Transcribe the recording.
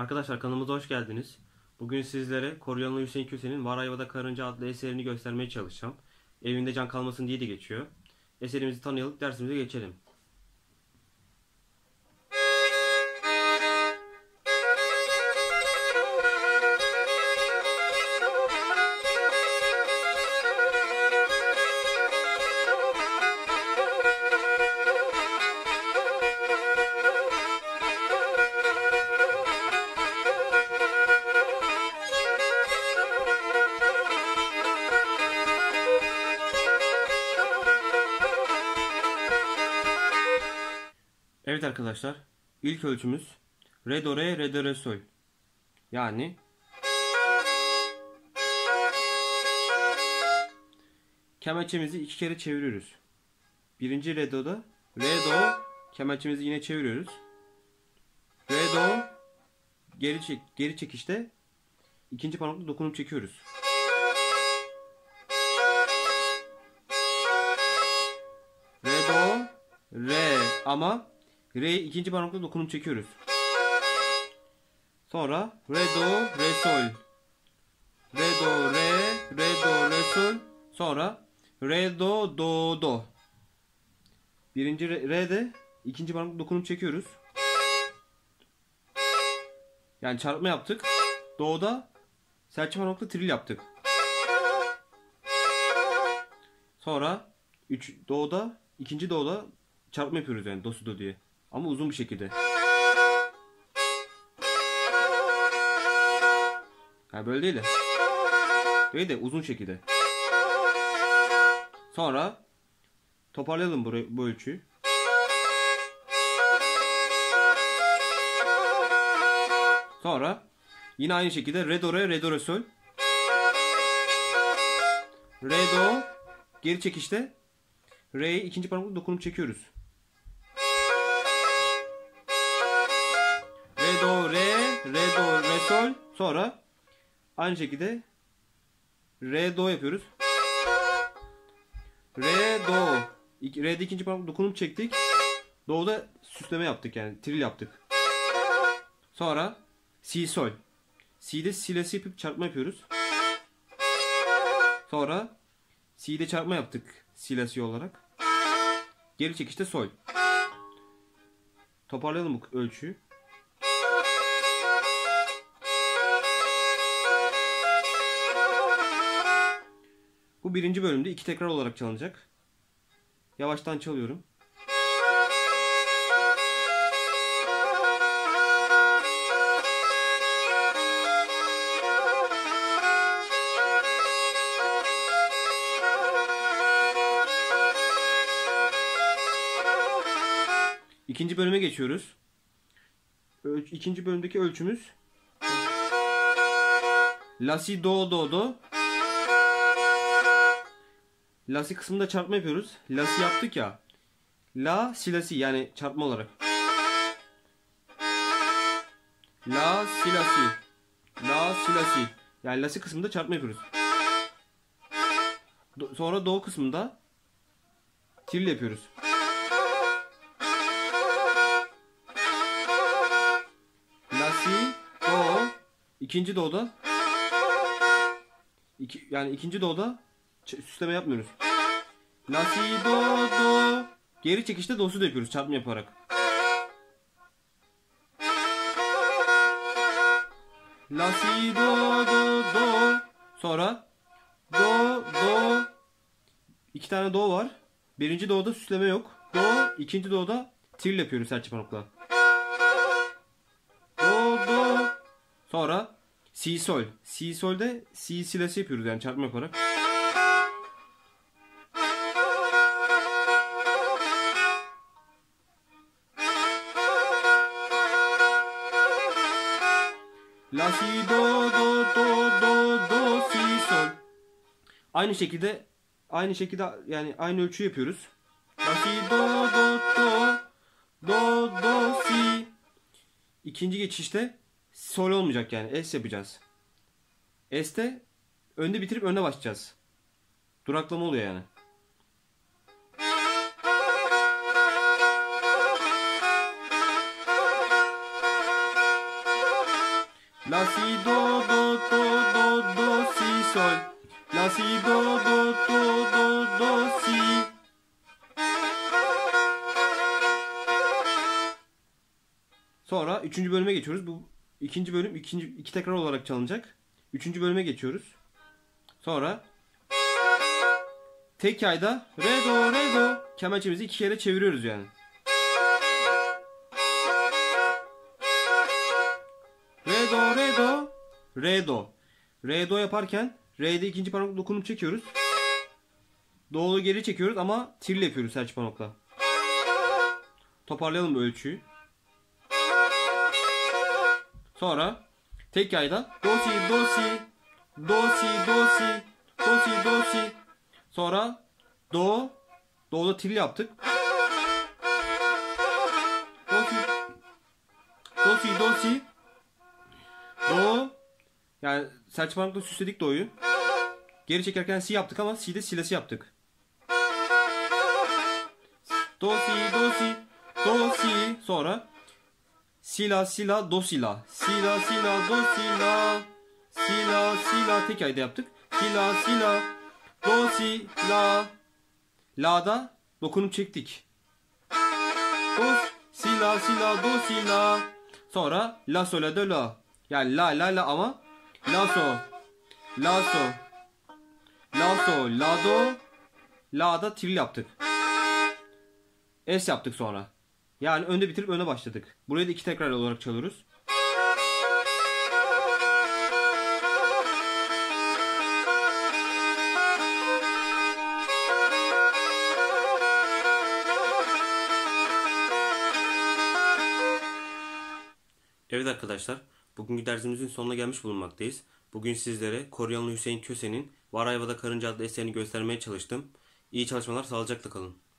Arkadaşlar kanalımıza hoş geldiniz. Bugün sizlere Koryalı Hüseyin Köse'nin Var Ayvada Karınca adlı eserini göstermeye çalışacağım. Evinde can kalmasın diye de geçiyor. Eserimizi tanıyalım, dersimize geçelim. Evet arkadaşlar, ilk ölçümüz Re do re re do re sol. Yani kemençemizi iki kere çeviriyoruz. Birinci re do'da re do, kemençemizi yine çeviriyoruz. Re do, geri çekişte ikinci parmakla dokunup çekiyoruz. Re do re, ama re'yi ikinci parmakla dokunup çekiyoruz. Sonra re do re sol. Re do re, re do re sol. Sonra re do do do. Birinci re'de ikinci parmakla dokunup çekiyoruz. Yani çarpma yaptık. Do'da serçe parmakla tril yaptık. Sonra do'da, ikinci do'da çarpma yapıyoruz, yani do si do diye. Ama uzun bir şekilde. Yani böyle değil de. Böyle de uzun şekilde. Sonra toparlayalım bu ölçüyü. Sonra yine aynı şekilde re do re, re do re sol. Re do, geri çekişte re'yi ikinci parmakla dokunup çekiyoruz. Re do re, re do re sol. Sonra aynı şekilde re do yapıyoruz. Re do, re'de ikinci parmakla dokunup çektik. Do'da süsleme yaptık, yani tril yaptık. Sonra si sol. Si'de silesi yapıp çarpma yapıyoruz. Sonra si'de çarpma yaptık silesi olarak. Geri çekişte sol. Toparlayalım bu ölçüyü. Bu birinci bölümde iki tekrar olarak çalınacak. Yavaştan çalıyorum. İkinci bölüme geçiyoruz. İkinci bölümdeki ölçümüz La si do do do. La si kısmında çarpma yapıyoruz. La si yaptık ya. La si la si, yani çarpma olarak. La si la si. La si la si. Yani la si kısmında çarpma yapıyoruz. Sonra do kısmında tril yapıyoruz. La si do. İkinci do'da yani ikinci do'da süsleme yapmıyoruz. La si do do. Geri çekişte do si do yapıyoruz çarpma yaparak. La si do do do. Sonra do do. İki tane do var. Birinci do'da süsleme yok. Do, ikinci do'da tril yapıyoruz serçe parmakla. Do do. Sonra si sol. Si sol'de si silesi yapıyoruz, yani çarpma yaparak. La si do do do do do si sol. Aynı şekilde yani aynı ölçü yapıyoruz. La si do do do do do si. İkinci geçişte sol olmayacak, yani es yapacağız. Es'te önde bitirip önde başlayacağız. Duraklama oluyor yani. La si do do do do do si sol. La si do do do do do si. Sonra üçüncü bölüme geçiyoruz. Bu ikinci bölüm iki tekrar olarak çalınacak. Üçüncü bölüme geçiyoruz. Sonra tek yayda re do re do kemençemizi iki kere çeviriyoruz yani. Re do re do re do. Re do yaparken re'de ikinci parmakla dokunup çekiyoruz. Do'lu geri çekiyoruz ama tirli yapıyoruz serçe parmakla. Toparlayalım bu ölçüyü. Sonra tek yayda do si do si do si do si do si do si. Sonra do, do'da tirli yaptık. Do si do si do si do, yani serçe parmakla süsledik do'yu. Geri çekerken si yaptık ama si'de silesi yaptık. Do si do si do si, sonra si la si la do si la si la si la do si la si la si la, tek ayda yaptık. Si la si la do si la, la'da dokunup çektik. Do si la si la do si la, sonra la sol la do la, yani la la la ama la so la so la so la do, la'da tiril yaptık. Es yaptık sonra. Yani önde bitirip öne başladık. Burayı da iki tekrar olarak çalıyoruz. Evet arkadaşlar, bugünkü dersimizin sonuna gelmiş bulunmaktayız. Bugün sizlere Koryalı Hüseyin Köse'nin Var Ayvada Karınca adlı eserini göstermeye çalıştım. İyi çalışmalar, sağlıcakla kalın.